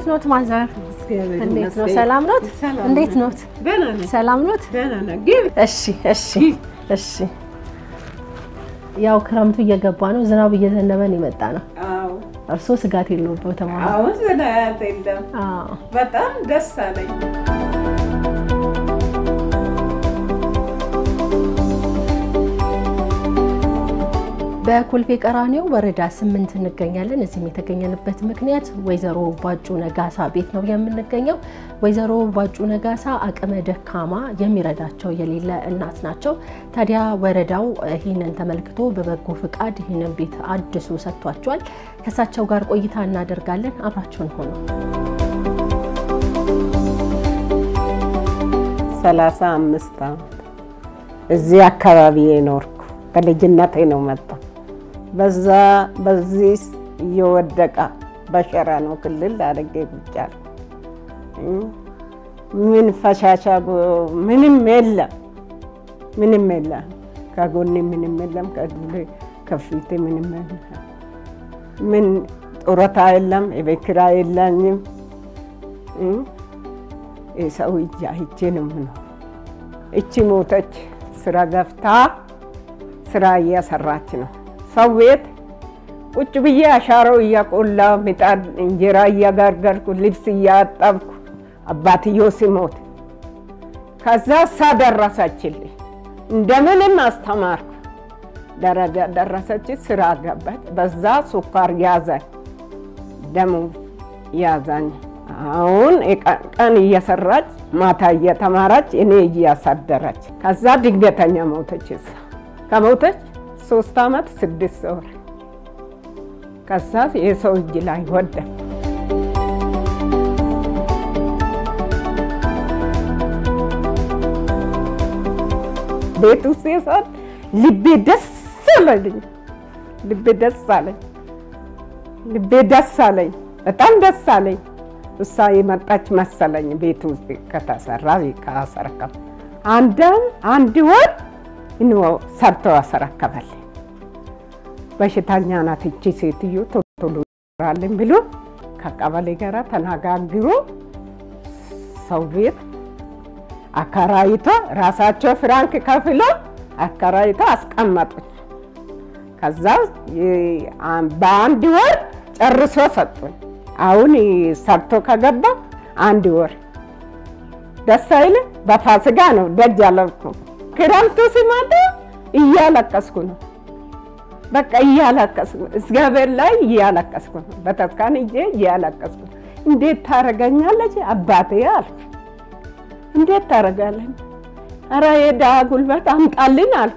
እንዴት ኖት ማዘር እንዴት ነው ሰላም ኖት እንዴት ኖት ሰላም ኖት እሺ ያው ክረምቱ እየገባ ነው ዝናብ እየዘነበን ይመጣ ነው አዎ እርሶ ስጋት የለውበትም አዎ ስጋት የለም በጣም ደስ አለኝ በኮልፌ ቀራኒዮ ወረዳ 8 እንገኛለን እዚህም የተገኘንበት ምክንያት ወይዘሮ ባጩ ነጋሳ ቤት ነው የምንገኘው ወይዘሮ ባጩ ነጋሳ አቅመ ደካማ የሚረዳቸው የሌለ እናት ናቸው ታዲያ ወረዳው ይሄንን ተመልክቶ በበጎ ፍቃድ ይሄንን ቤት አድሶ ሰጥቷቸዋል ከሳቸው ጋር ቆይታ እናደርጋለን አብራችሁን ሆኖ 35 ዓመት እዚህ አካባቢ የኖርኩ በልጅነቴ ነው መጣ በዚህ እየወደቀ በሸራ ነው ክልል አድርጌ ብቻል ምን ፈሻሻ ምንም የለም ከጎኔ ምንም የለም ከፊቴ ምንም የለም ምን ጡረታ የለም የቤት ኪራይ የለኝም ሰው እጃይቼ ነው ምነው እቺ ሞተች ስራ ገፍታ ስራ እያሰራች ነው ሰው ቤት ቁጭ ብዬ አሻራው እያቆላ ምጣድ እንጀራ እያጋገርኩ ልብስ እያጠብኩ አባትዮ ሲሞት ከዛ ሳደረሰችልኝ እንደምንም አስተማርኩ ደረጃ ደረሰች ስራ ገባች በዛ ሱካር ያዘኝ ደሙ ያዘኝ አሁን ቀን እየሰራች ማታ እየተማረች እኔ እያሳደረች ከዛ ድንገተኛ ሞተች ከሞተች 3 አመት 6 ወር ከዛ የሰው እጅ ላይ ወደቀ ቤቱ ሲሰጥ ልቤ ደስ አለኝ በጣም ደስ አለኝ እሷ የመጣች መሰለኝ ቤቱ ከተሰራ ካሰረከም አንድ ወር ነው ሰርቶ አሰረከበል በሽታኛ ናት እቺ ሴትዮ ቶሎ ራልን ብሎ ከቀበሌ ጋር ተናጋግሮ ሰው ቤት አከራይቶ ራሳቸው ፍራንክ ከፍሎ አከራይቶ አስቀመጡት ከዛ በአንድ ወር ጨርሶ ሰጡኝ አሁን ሰርቶ ከገባ አንድ ወር ደስ አይል በፋሲካ ነው ደጅ ያለኩ ክረምቱ ሲመጣ እያለቀስኩ ነው በቃ እያለቀስኩ እግዚአብሔር ላይ እያለቀስኩ ነው በተስካን እያለቀስኩ እንዴት ታረጋኛለች አባቴ አልኩ እንዴት ታረጋለኝ አራ የዳ ጉልበት አምጣልኝ አልኩ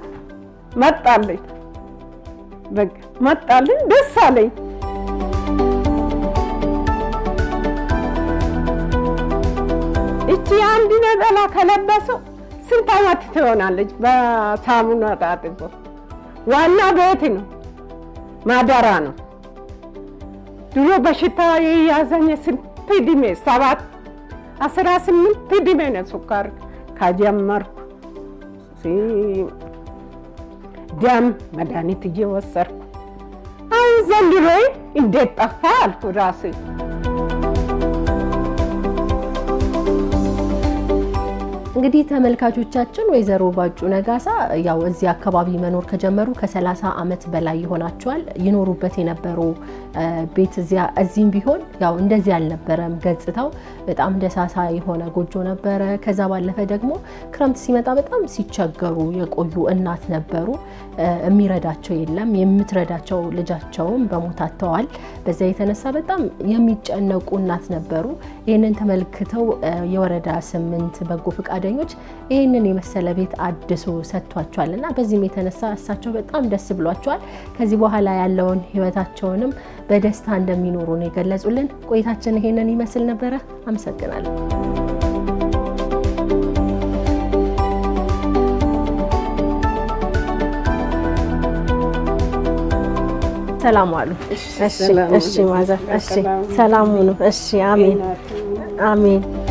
መጣልኝ ደስ አለኝ እቺ አንድ ነጠላ ከለበሰው ስንት አመት ትሆናለች በሳሙና ታጥቦ ዋና ቤት ነው ማደራ ነው ድሮ በሽታ ያዘኝ ስንት እድሜ 18 እድሜ ነው ሱካር ካጀመርኩ ደም መድኃኒት እየወሰድኩ አሁን ዘንድሮ እንዴት ጠፋ አልኩ ራሴ እንግዲህ ተመልካቾቻችን ወይዘሮ ባጩ ነጋሳ ያው እዚህ አካባቢ መኖር ከጀመሩ ከ30 አመት በላይ ይሆናቸዋል ይኖሩበት የነበረው ቤት እዚህም ቢሆን ያው እንደዚህ አልነበረም ገጽታው በጣም ደሳሳ የሆነ ጎጆ ነበረ ከዛ ባለፈ ደግሞ ክረምት ሲመጣ በጣም ሲቸገሩ የቆዩ እናት ነበሩ የሚረዳቸው የለም የምትረዳቸው ልጃቸውም በሞታተዋል በዛ የተነሳ በጣም የሚጨነቁ እናት ነበሩ ይሄንን ተመልክተው የወረዳ 8 በጎ ፍቃደኞች ይሄንን የመሰለ ቤት አድሶ ሰጥቷቸዋልና በዚህም የተነሳ እሳቸው በጣም ደስ ብሏቸዋል ከዚህ በኋላ ያለውን ህይወታቸውንም በደስታ እንደሚኖሩ ነው የገለጹልን ቆይታችን ይሄንን ይመስል ነበር አመሰግናለሁ ሰላም አሉ እሺ ማዘር እሺ ሰላም ሁኑ እሺ አሜን